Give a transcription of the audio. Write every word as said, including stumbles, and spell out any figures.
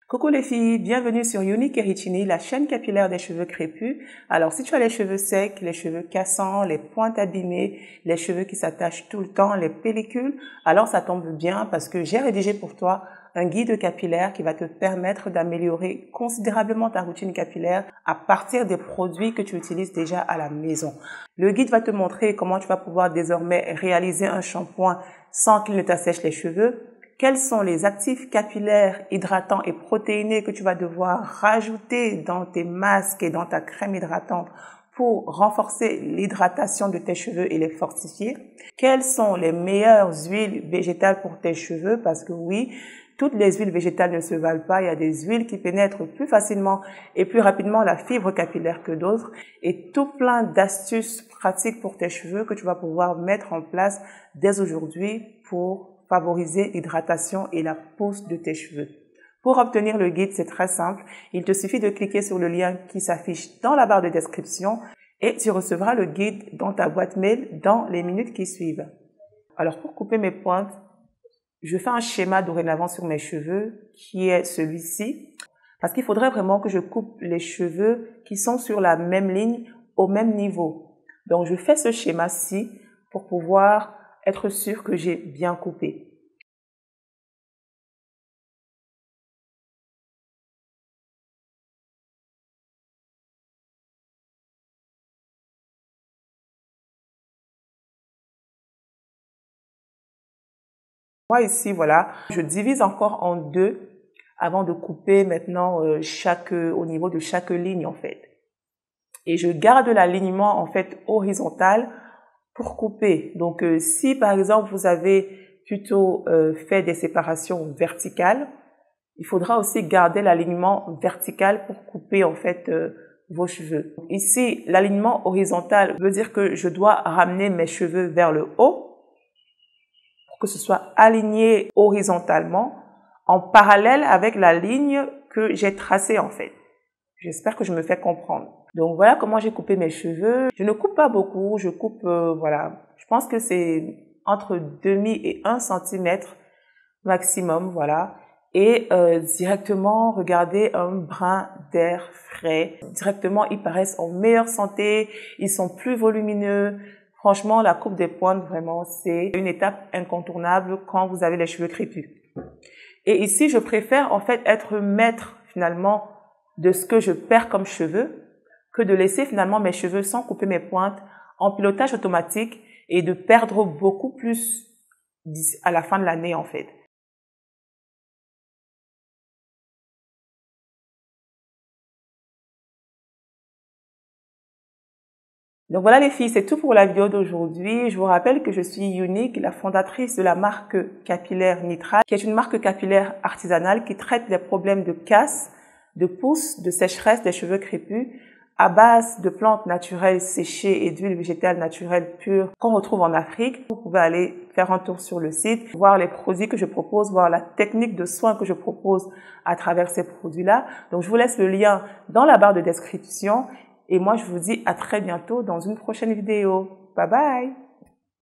Coucou les filles, bienvenue sur Unique Eritini, la chaîne capillaire des cheveux crépus. Alors si tu as les cheveux secs, les cheveux cassants, les pointes abîmées, les cheveux qui s'attachent tout le temps, les pellicules, alors ça tombe bien parce que j'ai rédigé pour toi un guide capillaire qui va te permettre d'améliorer considérablement ta routine capillaire à partir des produits que tu utilises déjà à la maison. Le guide va te montrer comment tu vas pouvoir désormais réaliser un shampoing sans qu'il ne t'assèche les cheveux. Quels sont les actifs capillaires hydratants et protéinés que tu vas devoir rajouter dans tes masques et dans ta crème hydratante pour renforcer l'hydratation de tes cheveux et les fortifier? Quelles sont les meilleures huiles végétales pour tes cheveux? Parce que oui, toutes les huiles végétales ne se valent pas. Il y a des huiles qui pénètrent plus facilement et plus rapidement la fibre capillaire que d'autres. Et tout plein d'astuces pratiques pour tes cheveux que tu vas pouvoir mettre en place dès aujourd'hui pour favoriser l'hydratation et la pousse de tes cheveux. Pour obtenir le guide, c'est très simple. Il te suffit de cliquer sur le lien qui s'affiche dans la barre de description et tu recevras le guide dans ta boîte mail dans les minutes qui suivent. Alors, pour couper mes pointes, je fais un schéma dorénavant sur mes cheveux qui est celui-ci parce qu'il faudrait vraiment que je coupe les cheveux qui sont sur la même ligne au même niveau. Donc, je fais ce schéma-ci pour pouvoir être sûr que j'ai bien coupé. Moi ici, voilà, je divise encore en deux avant de couper maintenant euh, chaque euh, au niveau de chaque ligne en fait. Et je garde l'alignement en fait horizontal pour couper. Donc, euh, si par exemple vous avez plutôt euh, fait des séparations verticales, il faudra aussi garder l'alignement vertical pour couper en fait euh, vos cheveux. Ici, l'alignement horizontal veut dire que je dois ramener mes cheveux vers le haut pour que ce soit aligné horizontalement en parallèle avec la ligne que j'ai tracée en fait. J'espère que je me fais comprendre. Donc voilà comment j'ai coupé mes cheveux. Je ne coupe pas beaucoup, je coupe, euh, voilà, je pense que c'est entre demi et un centimètre maximum, voilà. Et euh, directement, regardez un brin d'air frais. Directement, ils paraissent en meilleure santé, ils sont plus volumineux. Franchement, la coupe des pointes, vraiment, c'est une étape incontournable quand vous avez les cheveux crépus. Et ici, je préfère en fait être maître finalement de ce que je perds comme cheveux que de laisser finalement mes cheveux sans couper mes pointes en pilotage automatique et de perdre beaucoup plus à la fin de l'année en fait. Donc voilà les filles, c'est tout pour la vidéo d'aujourd'hui. Je vous rappelle que je suis Unique, la fondatrice de la marque capillaire Nitral, qui est une marque capillaire artisanale qui traite des problèmes de casse, de pousse, de sécheresse des cheveux crépus à base de plantes naturelles séchées et d'huiles végétales naturelles pures qu'on retrouve en Afrique. Vous pouvez aller faire un tour sur le site, voir les produits que je propose, voir la technique de soins que je propose à travers ces produits-là. Donc, je vous laisse le lien dans la barre de description. Et moi, je vous dis à très bientôt dans une prochaine vidéo. Bye bye!